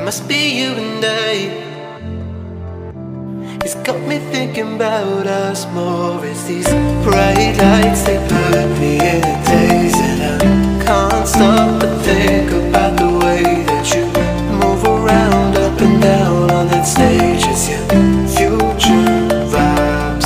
must be you and I. It's got me thinking about us more. It's these bright lights, they put me in a daze, and I can't stop but think about the way that you move around, up and down on that stage. It's your future vibes.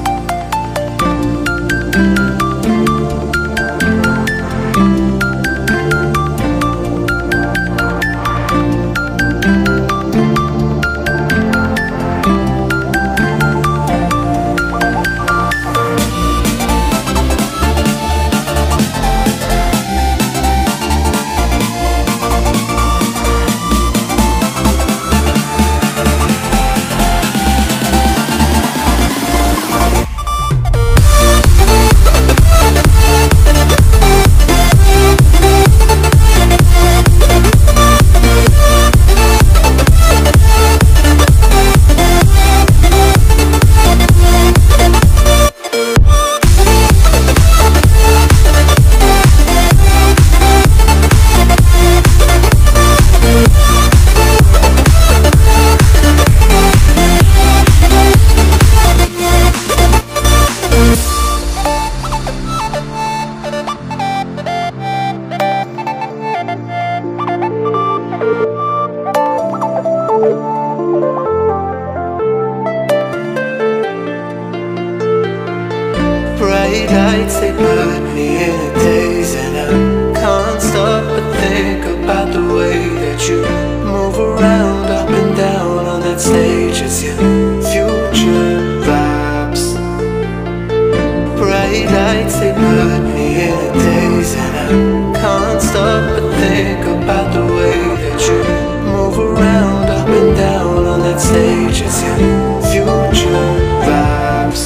Bright lights, they put me in a daze, and I can't stop but think about the way that you move around, up and down on that stage. It's your future vibes. Bright lights, they put me in a daze, and I can't stop but think about the way that you move around, up and down on that stage. It's your future vibes.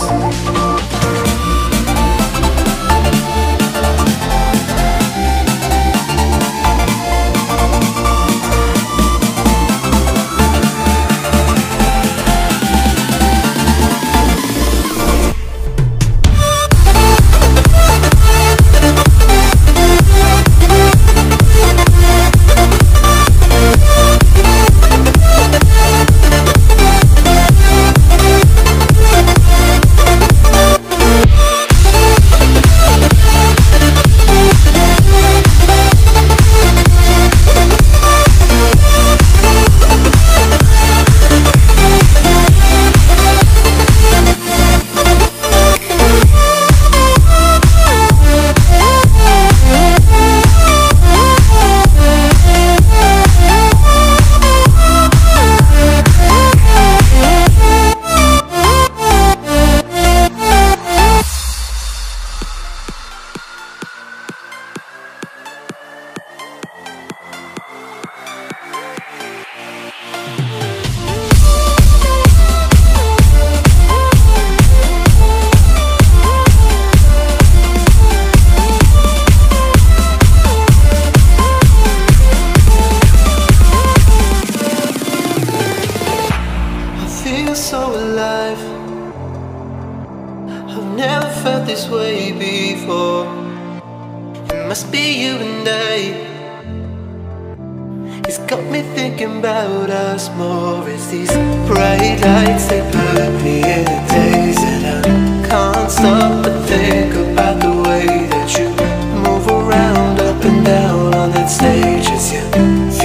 So alive, I've never felt this way before. It must be you and I. It's got me thinking about us more. It's these bright lights, they put me in a daze, and I can't stop but think about the way that you move around, up and down on that stage. It's your